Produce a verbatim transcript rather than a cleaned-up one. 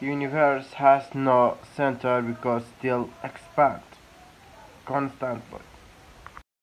universe has no center because still expand constantly.